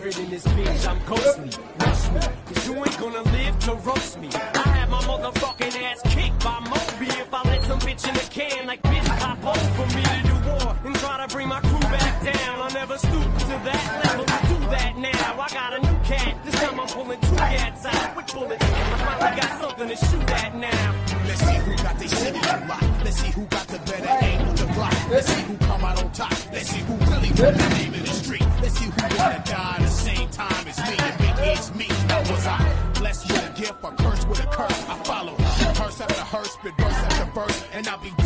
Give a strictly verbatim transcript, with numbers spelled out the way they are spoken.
spirit in this bitch, I'm ghostly. Rush me, cause you ain't gonna live to roast me. I have my motherfucking ass kicked by Moby if I let some bitch in the can like bitch pop over me to do war and try to bring my crew back down. I'll never stoop to that level to do that now. I got a new cat, this time I'm pulling two cats out with bullets. I finally got something to shoot at now. Let's see who got their shit on lock. Let's see who got the better aim with the block. Let's see who come out on top. Let's see who really put the name in the street. Let's see who wanna die the same time as me. And big it's me. That was I. Blessed with a gift or cursed with a curse. I follow. Curse after hearse, spit verse after verse, and I'll be